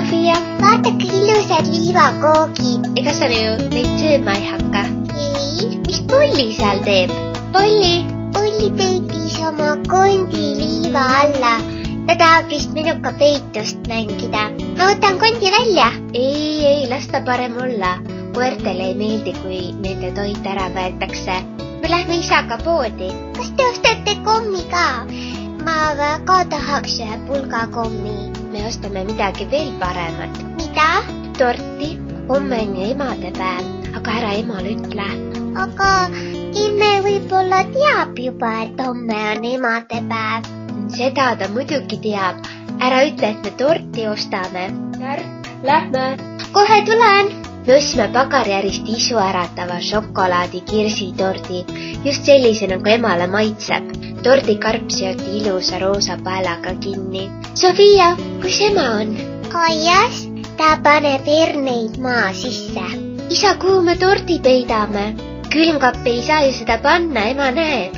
Sofia. Vaata kui ilusad liivakoogid. Ega sa ju neid sööma ei hakka? Ei. Mis Polli seal teeb? Polli? Polli peitis oma kondi liiva alla. Ta tahab vist minuga peitust mängida. Ma võtan kondi välja. Ei, las ta parem olla. Koertele ei meeldi, kui nende toit ära võetakse. Me lähme isaga poodi. Kas te ostate kommi ka? Ma väga tahaks ühe pulga kommi. Me ostame midagi veel paremat. Mida? Torti. Homme on ju emadepäev, aga ära emale ütle. Aga emme võib-olla teab juba, et homme on emadepäev. Seda ta muidugi teab. Ära ütle, et me torti ostame. Lähme. Kohe tulen. Me ostsime pagarijärist isu äratava šokolaadi kirsitordi. Just sellise, nagu emale maitseb. Tordikarp seoti ilusa roosa paelaga kinni. Sofia, kus ema on? Kaias, ta paneb herneid maa sisse. Isa, kuhu me tordi peidame? Külmkappi ei saa ju seda panna, ema näeb.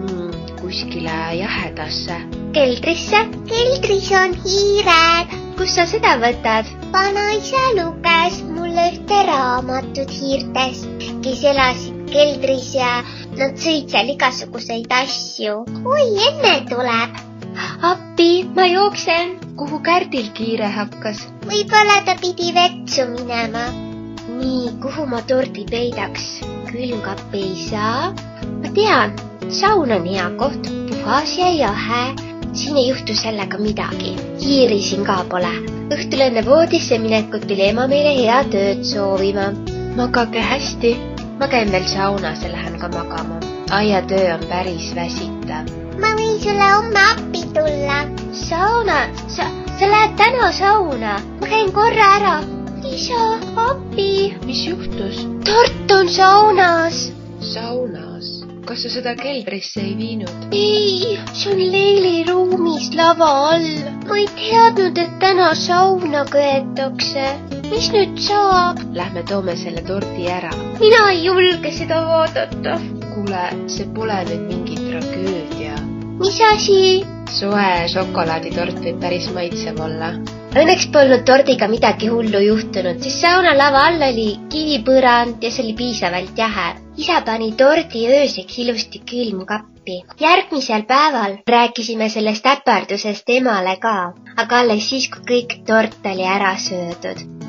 Kuskile jahedasse. Keldrisse? Keldris on hiired. Kus sa seda võtad? Vanaisa luges mulle ühte raamatut hiirtest, kes elasid keldris ja nad sõid seal igasuguseid asju. Oi, enne tuleb. Appi, ma jooksen. Kuhu Kärdil kiire hakkas? Võib-olla ta pidi vetsu minema. Nii, kuhu ma tordi peidaks? Külmkappi ei saa. Ma tean, saun on hea koht, puhas ja jahe. Siin ei juhtu sellega midagi. Hiiri siin ka pole. Õhtul enne voodisse minekut tuli ema meile hea tööd soovima. Magage hästi. Ma käin veel saunas ja lähen ka magama. Aiatöö on päris väsitav. Ma võin sulle homme appi tulla. Sauna? Sa lähed täna sauna? Ma käin korra ära. Isa, appi. Mis juhtus? Tort on saunas. Saunas? Kas sa seda keldrisse ei viinud? Ei, see on Leili ruumis lava all. Ma ei teadnud, et täna sauna köetakse. Mis nüüd saab? Lähme toome selle tordi ära. Mina ei julge seda vaadata. Kuule, see pole nüüd mingi tragöödia. Mis asi? Soe šokolaaditort võib päris maitsev olla. Õnneks polnud tordiga midagi hullu juhtunud, sest sauna lava all oli kivipõrand ja see oli piisavalt jahe. Isa pani tordi ööseks ilusti külmkappi. Järgmisel päeval rääkisime sellest äpardusest emale ka, aga alles siis, kui kõik tort oli ära söödud.